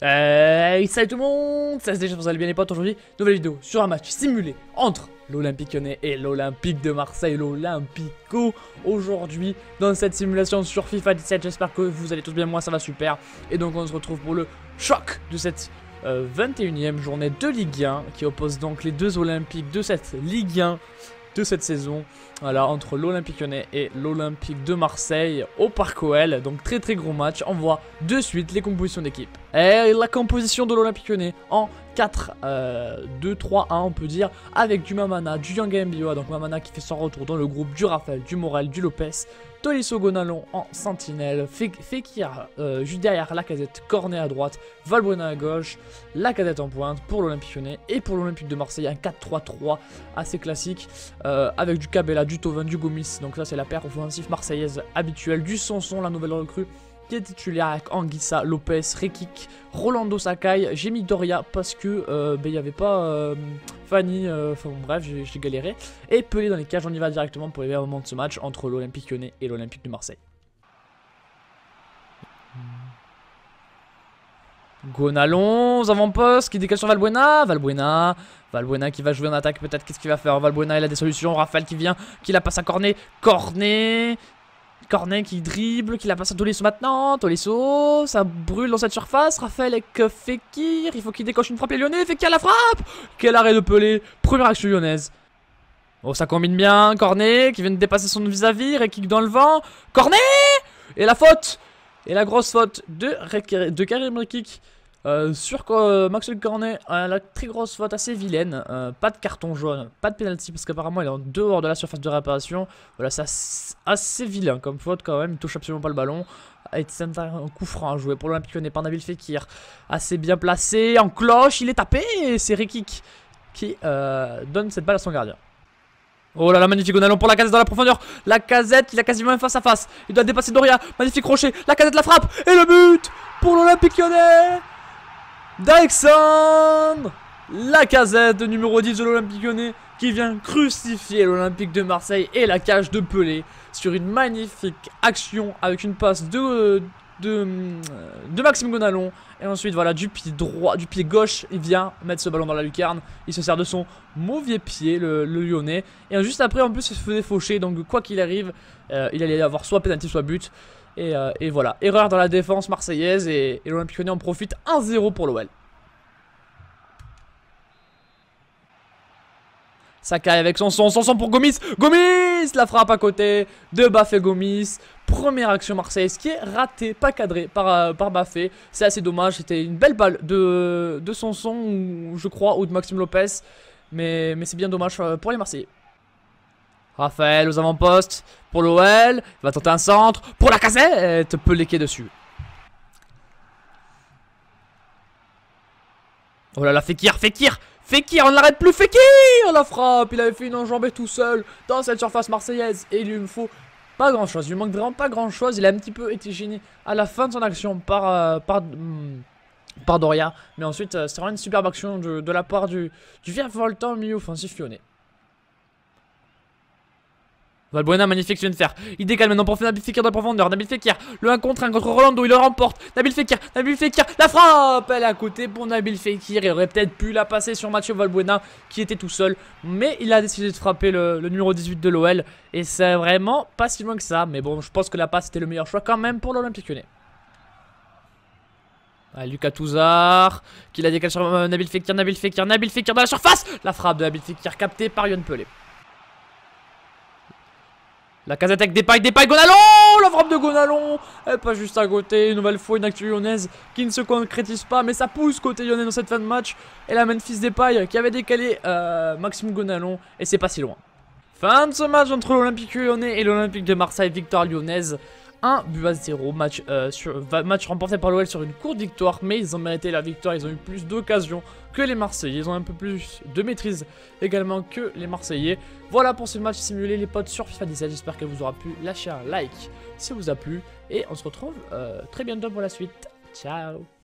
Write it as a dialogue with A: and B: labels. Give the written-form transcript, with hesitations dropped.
A: Salut tout le monde, ça se déjà vous allez bien les potes. Aujourd'hui, nouvelle vidéo sur un match simulé entre l'Olympique Lyonnais et l'Olympique de Marseille, l'Olympico. Aujourd'hui, dans cette simulation sur FIFA 17, j'espère que vous allez tous bien, moi ça va super. Et donc on se retrouve pour le choc de cette 21e journée de Ligue 1 qui oppose donc les deux Olympiques de cette Ligue 1 de cette saison, voilà, entre l'Olympique Lyonnais et l'Olympique de Marseille au Parc OL. Donc très gros match. On voit de suite les compositions d'équipe. Et la composition de l'Olympique Lyonnais en 4-2-3-1 on peut dire, avec du Mamana, du Yanga Mbioua, donc Mamana qui fait son retour dans le groupe, du Raphaël, du Morel, du Lopez, Tolisso Gonalon en sentinelle, Fekir juste derrière Lacazette, Cornet à droite, Valbuena à gauche, Lacazette en pointe pour l'Olympique Lyonnais. Et pour l'Olympique de Marseille, un 4-3-3 assez classique, avec du Cabella, du Thauvin, du Gomis. Donc ça c'est la paire offensive marseillaise habituelle, du Sanson, la nouvelle recrue qui est titulaire avec Anguissa, Lopez, Rekik, Rolando Sakai. J'ai mis Doria parce que il n'y avait pas Fanny, enfin bon, bref, j'ai galéré. Et Pelé dans les cages. On y va directement pour les moments de ce match entre l'Olympique Lyonnais et l'Olympique de Marseille. Gonalon, avant-poste, qui décale sur Valbuena. Valbuena qui va jouer en attaque peut-être. Qu'est-ce qu'il va faire? Valbuena, il a des solutions. Raphaël qui vient, qui la passe à Cornet. Cornet qui dribble, qui la passe à Tolisso maintenant. Tolisso, ça brûle dans cette surface. Raphaël avec Fekir, il faut qu'il décoche une frappe. Les Lyonnais, Fekir la frappe. Quel arrêt de Pelé. Première action lyonnaise. Oh, ça combine bien. Cornet qui vient de dépasser son vis-à-vis. Rekik dans le vent. Cornet. Et la faute. Et la grosse faute de Karim Rekik sur Maxwell Cornet. La très grosse faute assez vilaine. Pas de carton jaune, pas de penalty parce qu'apparemment il est en dehors de la surface de réparation. Voilà, c'est assez vilain comme faute quand même. Il touche absolument pas le ballon. Et c'est un coup franc à jouer pour l'Olympique Lyonnais par Nabil Fekir. Assez bien placé, en cloche, il est tapé. Et c'est Rekik qui donne cette balle à son gardien. Oh là là, magnifique Gonalon pour Lacazette dans la profondeur. Lacazette, il a quasiment un face à face. Il doit dépasser Doria. Magnifique crochet. Lacazette la frappe. Et le but pour l'Olympique Lyonnais d'Alexandre Lacazette, numéro 10 de l'Olympique Lyonnais, qui vient crucifier l'Olympique de Marseille et la cage de Pelé sur une magnifique action avec une passe de Maxime Gonalon. Et ensuite voilà, du pied droit, du pied gauche, il vient mettre ce ballon dans la lucarne. Il se sert de son mauvais pied, le Lyonnais. Et juste après en plus il se faisait faucher. Donc quoi qu'il arrive, il allait avoir soit pénalty soit but. Et voilà, erreur dans la défense marseillaise. Et l'Olympique Lyonnais en profite. 1-0 pour l'OL. Sakai avec Sanson pour Gomis. Gomis, la frappe à côté de Bafé Gomis. Première action marseillaise qui est ratée, pas cadrée par Bafé. C'est assez dommage, c'était une belle balle de Sanson, je crois, ou de Maxime Lopez. Mais c'est bien dommage pour les Marseillais. Raphaël aux avant-postes pour l'OL. Il va tenter un centre pour Lacazette. Pelé qui est dessus. Oh là là, Fekir, on ne l'arrête plus, Fekir, la frappe. Il avait fait une enjambée tout seul dans cette surface marseillaise. Et il lui faut pas grand chose, il lui manque vraiment pas grand chose. Il a un petit peu été gêné à la fin de son action par Doria. Mais ensuite c'est vraiment une superbe action de la part du virevoltant milieu offensif lyonnais. Valbuena, magnifique, ce qu'il vient de faire. Il décale maintenant pour faire Nabil Fekir dans la profondeur. Nabil Fekir, le 1 contre 1 contre Rolando, il le remporte. Nabil Fekir, la frappe. Elle est à côté pour Nabil Fekir. Il aurait peut-être pu la passer sur Mathieu Valbuena qui était tout seul. Mais il a décidé de frapper le numéro 18 de l'OL. Et c'est vraiment pas si loin que ça. Mais bon, je pense que la passe était le meilleur choix quand même pour l'Olympique Lyonnais. Ah, Lucas Touzard qui la décale sur Nabil Fekir dans la surface. La frappe de Nabil Fekir captée par Yohan Pelé. Lacazette avec Depay, Gonalon. La frappe de Gonalon. Elle passe juste à côté. Une nouvelle fois une actu lyonnaise qui ne se concrétise pas. Mais ça pousse côté lyonnais dans cette fin de match. Et la Memphis Depay qui avait décalé Maxime Gonalon. Et c'est pas si loin. Fin de ce match entre l'Olympique Lyonnais et l'Olympique de Marseille. Victoire lyonnaise 1-0. Match remporté par l'OL sur une courte victoire. Mais ils ont mérité la victoire. Ils ont eu plus d'occasions que les Marseillais. Ils ont un peu plus de maîtrise également que les Marseillais. Voilà pour ce match simulé les potes sur FIFA 17. J'espère qu'elle vous aura plu. Lâchez un like si ça vous a plu. Et on se retrouve très bientôt pour la suite. Ciao.